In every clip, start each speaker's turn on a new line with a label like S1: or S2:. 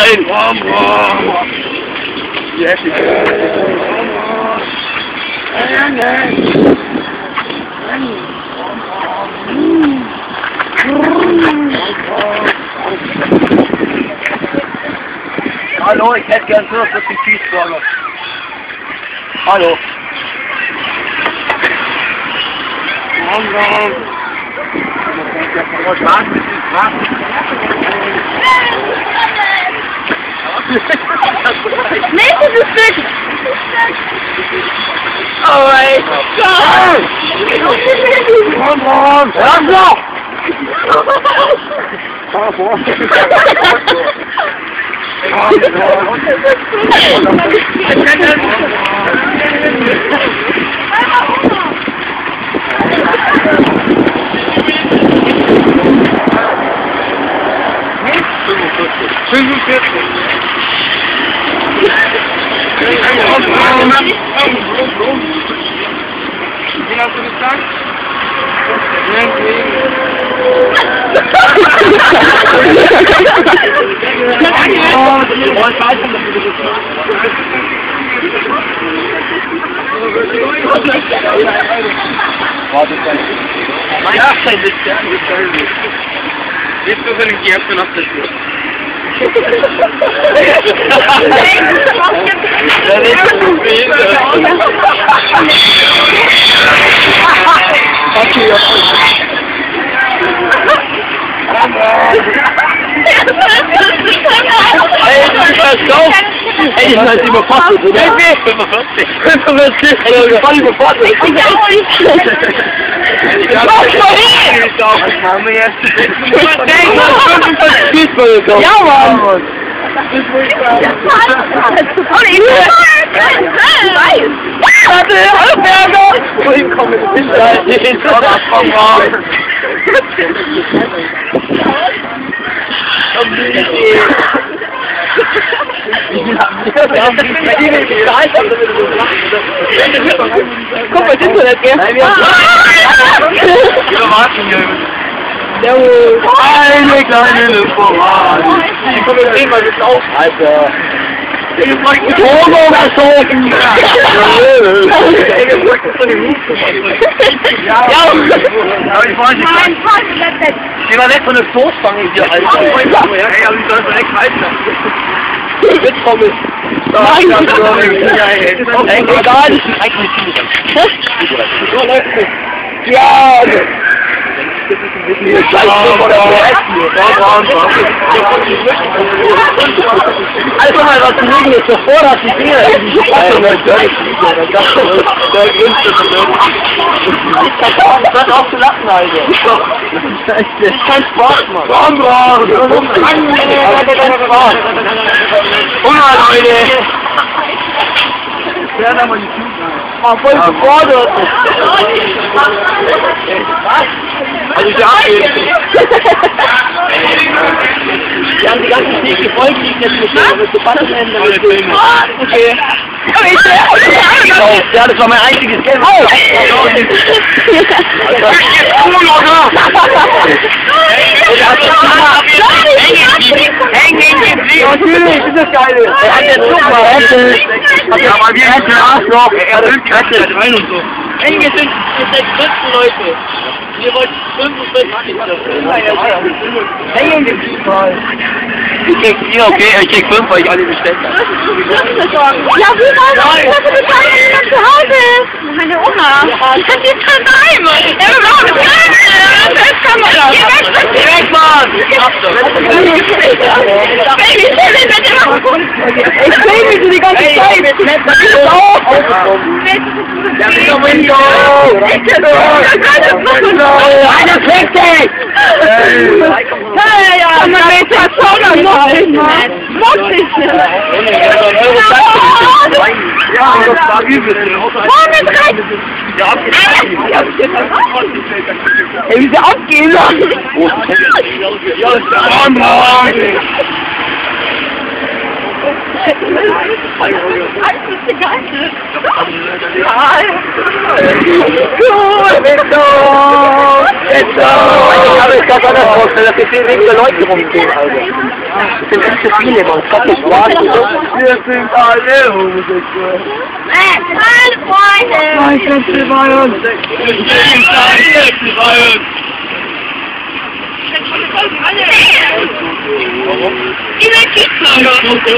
S1: dahin.
S2: Wie heftig. Hallo, ich hätte gern 45 Cheeseburger. Hallo.
S3: Nächstes Stück!
S1: Oh mein Gott!
S2: Wie hast du gesagt? Jetzt können wir die erste Nacht das
S1: Ey, ich weiß überfordert, oder? 45. Ey, ich voll überfordert.
S3: Ja, Mann!
S1: Warte, Halberger! Wohin kommen Guck mal, das Internet, gell? Jawohl! Eine kleine Lüftermann! Ich komme jetzt mal mit auf, Alter! Homo versorgen! Ja, aber ich weiß nicht. Geh mal weg von der Soßbange hier, Alter! Ey, aber ich soll es direkt halten! Mit Pommes! Nein, das ist nicht! Ey, egal, das ist eigentlich ziemlich. So läuft es! Ja! Also mal was zu liegen ist, bevor das die Finger das hat auch zu lachen, Alter. Das ist kein Spaß, Mann. Hunger, Leute. Ja, da mal die Tüten. Voll gefordert. Also ich wir haben die ganze Theke voll, die ich jetzt mit so Butterhänden okay. Ja, das war mein einziges Geld. Hängen geblieben. Natürlich, das ist das Geile. Er hat jetzt noch mal aber wir hätten Arschloch. Er hat rein und so. Hängen sind jetzt 6 Leute. Ihr wollt 45 Hängen geblieben halt. Ich krieg 4, okay, ich krieg 5, weil ich alle bestellt habe.
S3: Ja, wie war das? Ich hatte bezahlt, wenn jemand zu Hause ist. Meine Oma. Ich kann jetzt schon daheim. Ja, wir brauchen das Geld. Das kann man doch. Geh weg, Mann. Baby, ich will nicht immer gefunden. Ich will mich die ganze Zeit. Das ist auch.
S1: Ja, bist du Window. Eine Fleckdeck.
S3: Ja, ja, man weiß ja schon noch. Muss ich nicht.
S1: Ja, das war übel.
S3: Moment, rein.
S1: Ja, abgehen.
S3: Ey, wie sie abgehen.
S1: Ja, das ist Mann. Cool, Window! Window! aber ich kann es anders vorstellen, dass hier wegen der Leute rumgehen, Alter. Das sind echt zu viele, man. Das ist Spaß. Wir sind alle homosexuell.
S3: Meine Freunde!
S1: Ich setze bei uns.
S3: Dieser Kiezlager!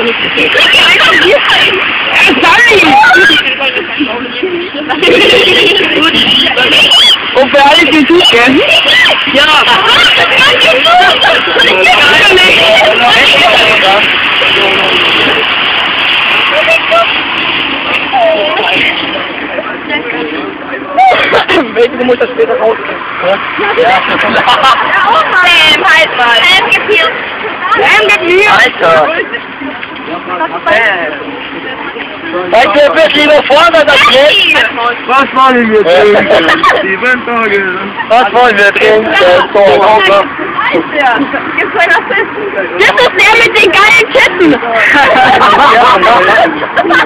S1: Und für alle die tut, gell?
S3: Ja!
S1: Du musst das später rauskriegen. Ja.
S3: Sam, halt mal! Sam, gib hier! Sam, gib mir!
S1: Alter! Ich bin lieber vorne, das geht. Was wollen wir trinken? 7 Tage. Was wollen wir trinken?
S3: Das ist der mit den geilen Titten!
S1: Ja,